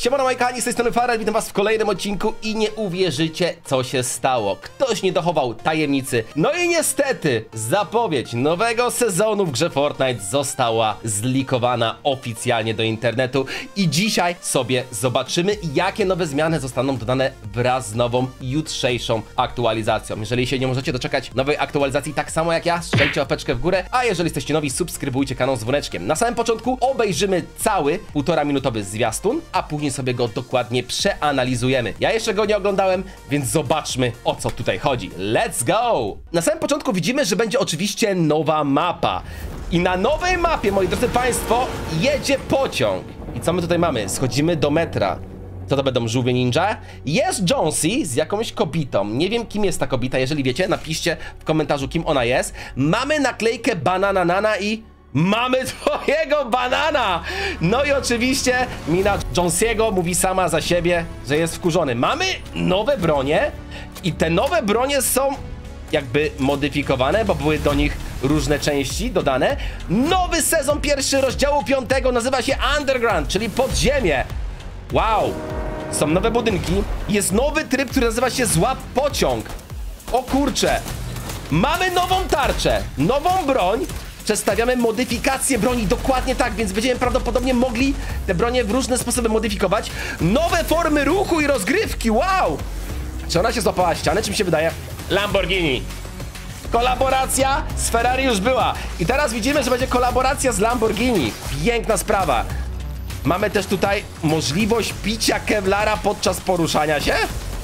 Siemano moi kochani, z tej strony Farel, witam was w kolejnym odcinku i nie uwierzycie, co się stało. Ktoś nie dochował tajemnicy. No i niestety, zapowiedź nowego sezonu w grze Fortnite została zlikowana oficjalnie do internetu i dzisiaj sobie zobaczymy, jakie nowe zmiany zostaną dodane wraz z nową, jutrzejszą aktualizacją. Jeżeli się nie możecie doczekać nowej aktualizacji tak samo jak ja, strzelcie łapeczkę w górę, a jeżeli jesteście nowi, subskrybujcie kanał z dzwoneczkiem. Na samym początku obejrzymy cały 1,5-minutowy zwiastun, a później sobie go dokładnie przeanalizujemy. Ja jeszcze go nie oglądałem, więc zobaczmy, o co tutaj chodzi. Let's go! Na samym początku widzimy, że będzie oczywiście nowa mapa. I na nowej mapie, moi drodzy państwo, jedzie pociąg. I co my tutaj mamy? Schodzimy do metra. Co to będą, żółwie ninja? Jest Jonesy z jakąś kobietą. Nie wiem, kim jest ta kobieta. Jeżeli wiecie, napiszcie w komentarzu, kim ona jest. Mamy naklejkę Banana Nana i mamy twojego banana! No i oczywiście mina Jonesiego mówi sama za siebie, że jest wkurzony. Mamy nowe bronie i te nowe bronie są jakby modyfikowane, bo były do nich różne części dodane. Nowy sezon pierwszy rozdziału 5 nazywa się Underground, czyli podziemie. Wow! Są nowe budynki. Jest nowy tryb, który nazywa się Złap pociąg. O kurcze! Mamy nową tarczę, nową broń. Przedstawiamy modyfikację broni, dokładnie tak, więc będziemy prawdopodobnie mogli te bronie w różne sposoby modyfikować. Nowe formy ruchu i rozgrywki, wow! Czy ona się złapała ścianę, czy mi się wydaje? Lamborghini. Kolaboracja z Ferrari już była. I teraz widzimy, że będzie kolaboracja z Lamborghini. Piękna sprawa. Mamy też tutaj możliwość picia kevlara podczas poruszania się.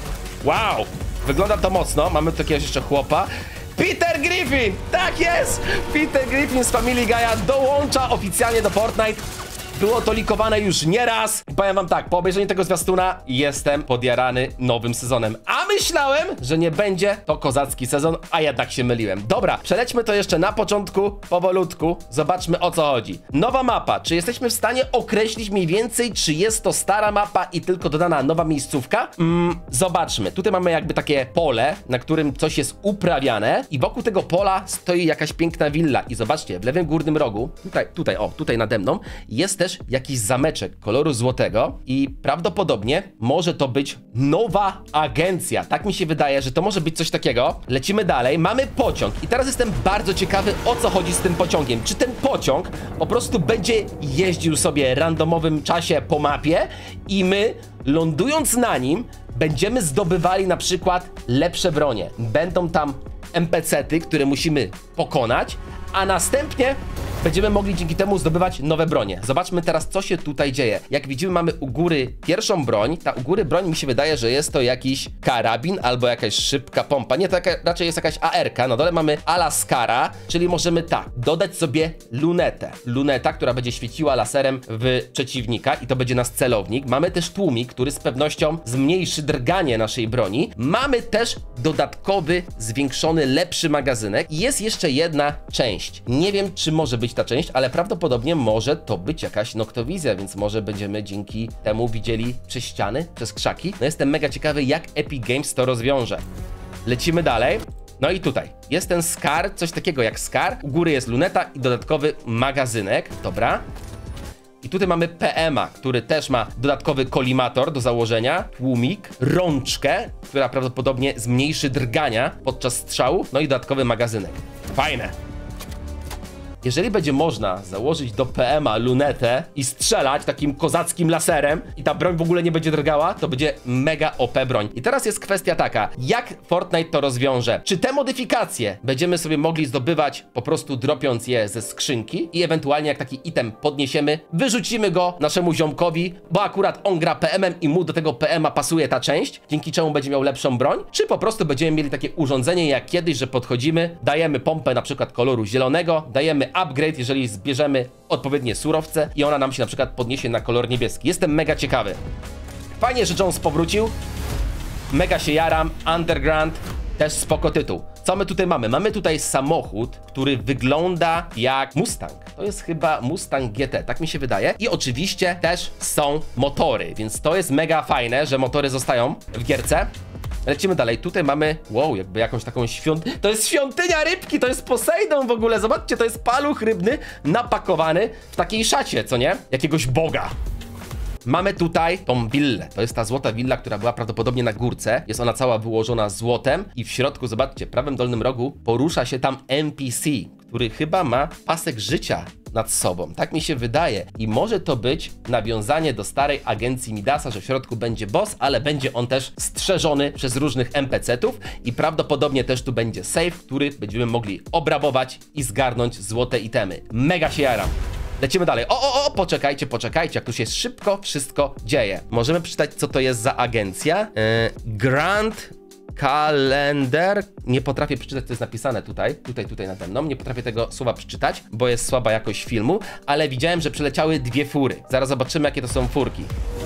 Wow! Wygląda to mocno. Mamy tu jakiegoś jeszcze chłopa. Peter Griffin! Tak jest! Peter Griffin z Family Guy'a dołącza oficjalnie do Fortnite. Było to likowane już nieraz. I powiem wam tak, po obejrzeniu tego zwiastuna jestem podjarany nowym sezonem. A myślałem, że nie będzie to kozacki sezon, a jednak się myliłem. Dobra, przelećmy to jeszcze na początku, powolutku. Zobaczmy, o co chodzi. Nowa mapa. Czy jesteśmy w stanie określić mniej więcej, czy jest to stara mapa i tylko dodana nowa miejscówka? Zobaczmy. Tutaj mamy jakby takie pole, na którym coś jest uprawiane i wokół tego pola stoi jakaś piękna willa. I zobaczcie, w lewym górnym rogu, tutaj nade mną, jest też jakiś zameczek koloru złotego i prawdopodobnie może to być nowa agencja. Tak mi się wydaje, że to może być coś takiego. Lecimy dalej. Mamy pociąg i teraz jestem bardzo ciekawy, o co chodzi z tym pociągiem. Czy ten pociąg po prostu będzie jeździł sobie w randomowym czasie po mapie i my, lądując na nim, będziemy zdobywali na przykład lepsze bronie. Będą tam NPC-ty, które musimy pokonać, a następnie będziemy mogli dzięki temu zdobywać nowe bronie. Zobaczmy teraz, co się tutaj dzieje. Jak widzimy, mamy u góry pierwszą broń. Ta u góry broń mi się wydaje, że jest to jakiś karabin albo jakaś szybka pompa. Nie, to raczej jest jakaś AR-ka. Na dole mamy Alaskara, czyli możemy tak, dodać sobie lunetę. Luneta, która będzie świeciła laserem w przeciwnika i to będzie nasz celownik. Mamy też tłumik, który z pewnością zmniejszy drganie naszej broni. Mamy też dodatkowy, zwiększony, lepszy magazynek. I jest jeszcze jedna część. Nie wiem, czy może być ta część, ale prawdopodobnie może to być jakaś noktowizja, więc może będziemy dzięki temu widzieli przez ściany, przez krzaki. No jestem mega ciekawy, jak Epic Games to rozwiąże. Lecimy dalej. No i tutaj jest ten Scar, coś takiego jak Scar. U góry jest luneta i dodatkowy magazynek. Dobra. I tutaj mamy PMA, który też ma dodatkowy kolimator do założenia, tłumik, rączkę, która prawdopodobnie zmniejszy drgania podczas strzału, no i dodatkowy magazynek. Fajne. Jeżeli będzie można założyć do PMA lunetę i strzelać takim kozackim laserem i ta broń w ogóle nie będzie drgała, to będzie mega OP broń. I teraz jest kwestia taka, jak Fortnite to rozwiąże? Czy te modyfikacje będziemy sobie mogli zdobywać po prostu dropiąc je ze skrzynki i ewentualnie jak taki item podniesiemy, wyrzucimy go naszemu ziomkowi, bo akurat on gra PM-em i mu do tego PM-a pasuje ta część, dzięki czemu będzie miał lepszą broń? Czy po prostu będziemy mieli takie urządzenie jak kiedyś, że podchodzimy, dajemy pompę na przykład koloru zielonego, dajemy upgrade, jeżeli zbierzemy odpowiednie surowce i ona nam się na przykład podniesie na kolor niebieski. Jestem mega ciekawy. Fajnie, że Jones powrócił. Mega się jaram. Underground. Też spoko tytuł. Co my tutaj mamy? Mamy tutaj samochód, który wygląda jak Mustang. To jest chyba Mustang GT, tak mi się wydaje. I oczywiście też są motory, więc to jest mega fajne, że motory zostają w gierce. Lecimy dalej. Tutaj mamy, wow, jakby jakąś taką to jest świątynia rybki, to jest Poseidon w ogóle. Zobaczcie, to jest paluch rybny napakowany w takiej szacie, co nie? Jakiegoś boga. Mamy tutaj tą willę. To jest ta złota willa, która była prawdopodobnie na górce. Jest ona cała wyłożona złotem i w środku, zobaczcie, w prawym dolnym rogu porusza się tam NPC, który chyba ma pasek życia nad sobą. Tak mi się wydaje. I może to być nawiązanie do starej agencji Midasa, że w środku będzie boss, ale będzie on też strzeżony przez różnych NPC-ów i prawdopodobnie też tu będzie safe, który będziemy mogli obrabować i zgarnąć złote itemy. Mega się jaram. Lecimy dalej. Poczekajcie, jak tu się szybko wszystko dzieje. Możemy przeczytać, co to jest za agencja. Grand Calendar. Nie potrafię przeczytać, co jest napisane tutaj nade mną. Nie potrafię tego słowa przeczytać, bo jest słaba jakość filmu, ale widziałem, że przeleciały 2 fury. Zaraz zobaczymy, jakie to są furki.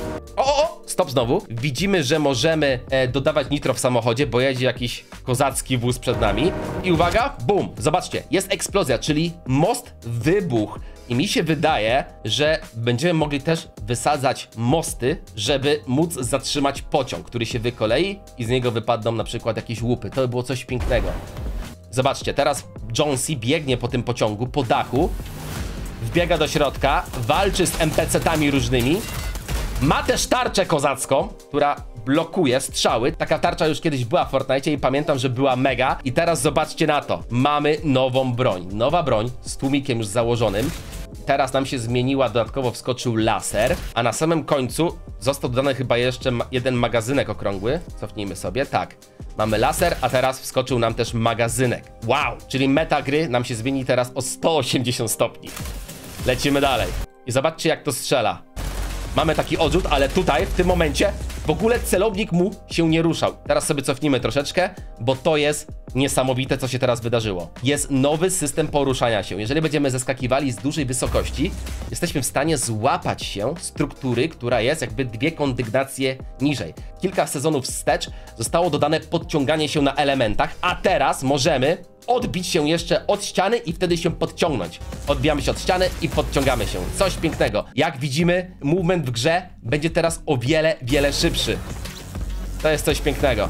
Stop znowu. Widzimy, że możemy dodawać nitro w samochodzie, bo jedzie jakiś kozacki wóz przed nami. I uwaga, bum, zobaczcie, jest eksplozja, czyli most wybuchł. I mi się wydaje, że będziemy mogli też wysadzać mosty, żeby móc zatrzymać pociąg, który się wykolei i z niego wypadną na przykład jakieś łupy. To by było coś pięknego. Zobaczcie, teraz Jonesy biegnie po tym pociągu, po dachu, wbiega do środka, walczy z NPC-tami różnymi. Ma też tarczę kozacką, która blokuje strzały. Taka tarcza już kiedyś była w Fortnite i pamiętam, że była mega. I teraz zobaczcie na to. Mamy nową broń. Nowa broń z tłumikiem już założonym. Teraz nam się zmieniła, dodatkowo wskoczył laser, a na samym końcu został dodany chyba jeszcze jeden magazynek okrągły. Cofnijmy sobie, tak. Mamy laser, a teraz wskoczył nam też magazynek. Wow! Czyli meta gry nam się zmieni teraz o 180 stopni. Lecimy dalej. I zobaczcie, jak to strzela. Mamy taki odrzut, ale tutaj, w tym momencie, w ogóle celownik mu się nie ruszał. Teraz sobie cofnijmy troszeczkę, bo to jest niesamowite, co się teraz wydarzyło. Jest nowy system poruszania się. Jeżeli będziemy zeskakiwali z dużej wysokości, jesteśmy w stanie złapać się struktury, która jest jakby 2 kondygnacje niżej. Kilka sezonów wstecz zostało dodane podciąganie się na elementach, a teraz możemy odbić się jeszcze od ściany i wtedy się podciągnąć. Odbijamy się od ściany i podciągamy się. Coś pięknego. Jak widzimy, movement w grze będzie teraz o wiele, wiele szybszy. To jest coś pięknego.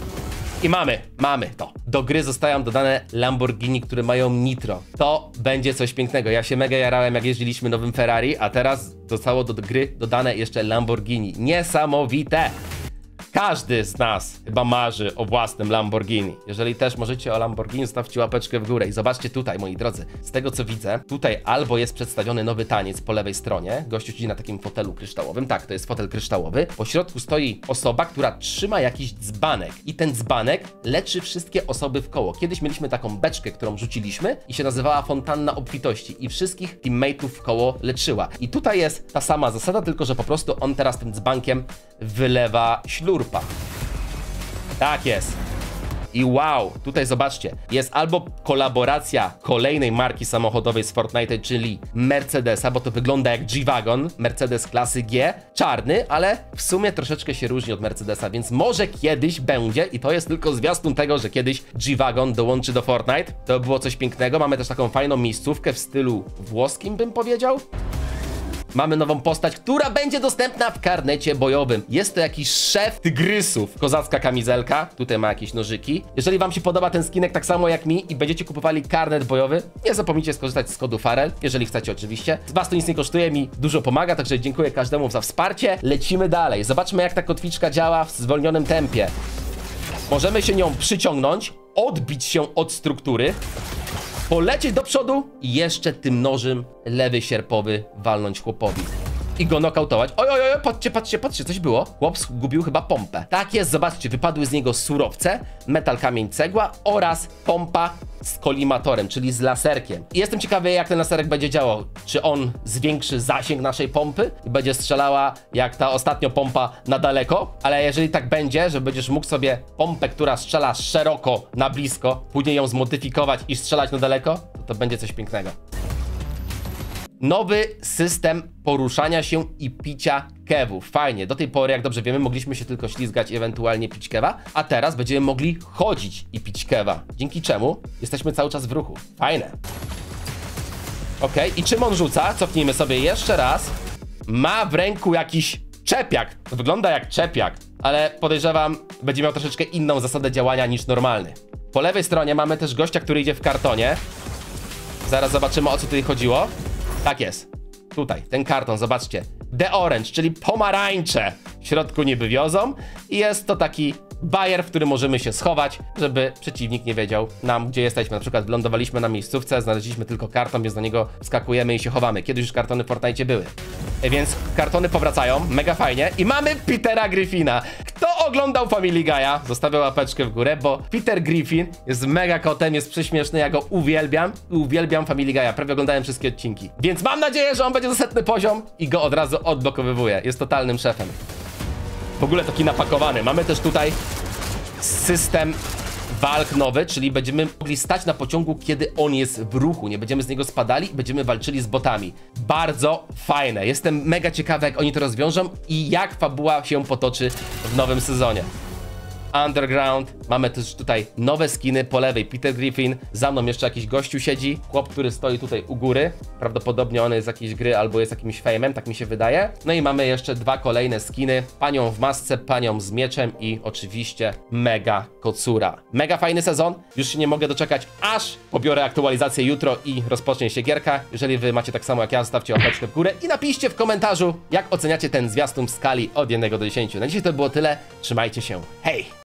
I mamy to. Do gry zostają dodane Lamborghini, które mają nitro. To będzie coś pięknego. Ja się mega jarałem, jak jeździliśmy nowym Ferrari, a teraz zostało do gry dodane jeszcze Lamborghini. Niesamowite! Każdy z nas chyba marzy o własnym Lamborghini. Jeżeli też możecie o Lamborghini, zostawcie łapeczkę w górę. I zobaczcie tutaj, moi drodzy, z tego co widzę, tutaj albo jest przedstawiony nowy taniec po lewej stronie. Gościu siedzi na takim fotelu kryształowym. Tak, to jest fotel kryształowy. Po środku stoi osoba, która trzyma jakiś dzbanek. I ten dzbanek leczy wszystkie osoby w koło. Kiedyś mieliśmy taką beczkę, którą rzuciliśmy i się nazywała fontanna obfitości. I wszystkich teammateów w koło leczyła. I tutaj jest ta sama zasada, tylko że po prostu on teraz tym dzbankiem wylewa ślurpa. Tak jest. I wow, tutaj zobaczcie, jest albo kolaboracja kolejnej marki samochodowej z Fortnite, czyli Mercedesa, bo to wygląda jak G-Wagon, Mercedes klasy G, czarny, ale w sumie troszeczkę się różni od Mercedesa, więc może kiedyś będzie, i to jest tylko zwiastun tego, że kiedyś G-Wagon dołączy do Fortnite. To było coś pięknego. Mamy też taką fajną miejscówkę w stylu włoskim, bym powiedział. Mamy nową postać, która będzie dostępna w karnecie bojowym. Jest to jakiś szef tygrysów. Kozacka kamizelka. Tutaj ma jakieś nożyki. Jeżeli wam się podoba ten skinek tak samo jak mi i będziecie kupowali karnet bojowy, nie zapomnijcie skorzystać z kodu Farel, jeżeli chcecie oczywiście. Z was to nic nie kosztuje, mi dużo pomaga, także dziękuję każdemu za wsparcie. Lecimy dalej. Zobaczmy, jak ta kotwiczka działa w zwolnionym tempie. Możemy się nią przyciągnąć, odbić się od struktury, polecieć do przodu i jeszcze tym nożem lewy sierpowy walnąć chłopowi. I go nokautować. Oj, patrzcie, coś było. Chłop zgubił chyba pompę. Tak jest, zobaczcie, wypadły z niego surowce, metal, kamień, cegła oraz pompa z kolimatorem, czyli z laserkiem. I jestem ciekawy, jak ten laserek będzie działał. Czy on zwiększy zasięg naszej pompy i będzie strzelała jak ta ostatnio pompa na daleko? Ale jeżeli tak będzie, że będziesz mógł sobie pompę, która strzela szeroko na blisko, później ją zmodyfikować i strzelać na daleko, to będzie coś pięknego. Nowy system poruszania się i picia kewów. Fajnie, do tej pory, jak dobrze wiemy, mogliśmy się tylko ślizgać i ewentualnie pić kewa, a teraz będziemy mogli chodzić i pić kewa. Dzięki czemu jesteśmy cały czas w ruchu. Fajne. Okej, i czym on rzuca? Cofnijmy sobie jeszcze raz. Ma w ręku jakiś czepiak. Wygląda jak czepiak, ale podejrzewam, będzie miał troszeczkę inną zasadę działania niż normalny. Po lewej stronie mamy też gościa, który idzie w kartonie. Zaraz zobaczymy, o co tutaj chodziło. Tak jest. Tutaj, ten karton, zobaczcie. The Orange, czyli pomarańcze w środku niby wiozą i jest to taki bajer, w którym możemy się schować, żeby przeciwnik nie wiedział nam, gdzie jesteśmy. Na przykład lądowaliśmy na miejscówce, znaleźliśmy tylko karton, więc do niego skakujemy i się chowamy. Kiedyś już kartony w Fortnite były. Więc kartony powracają, mega fajnie. I mamy Petera Griffina. Kto oglądał Family Guy'a, zostawia łapeczkę w górę, bo Peter Griffin jest mega kotem, jest prześmieszny, ja go uwielbiam. Uwielbiam Family Guy'a, prawie oglądałem wszystkie odcinki. Więc mam nadzieję, że on będzie za setny poziom i go od razu odblokowywuje. Jest totalnym szefem. W ogóle taki napakowany. Mamy też tutaj system walk nowy, czyli będziemy mogli stać na pociągu, kiedy on jest w ruchu. Nie będziemy z niego spadali i będziemy walczyli z botami. Bardzo fajne. Jestem mega ciekawy, jak oni to rozwiążą i jak fabuła się potoczy w nowym sezonie. Underground. Mamy też tutaj nowe skiny. Po lewej Peter Griffin. Za mną jeszcze jakiś gościu siedzi. Chłop, który stoi tutaj u góry. Prawdopodobnie on jest z jakiejś gry albo jest jakimś fame'em, tak mi się wydaje. No i mamy jeszcze dwa kolejne skiny. Panią w masce, panią z mieczem i oczywiście mega kocura. Mega fajny sezon. Już się nie mogę doczekać, aż pobiorę aktualizację jutro i rozpocznie się gierka. Jeżeli wy macie tak samo jak ja, zostawcie łapeczkę w górę i napiszcie w komentarzu, jak oceniacie ten zwiastun w skali od 1 do 10. Na dzisiaj to było tyle. Trzymajcie się. Hej!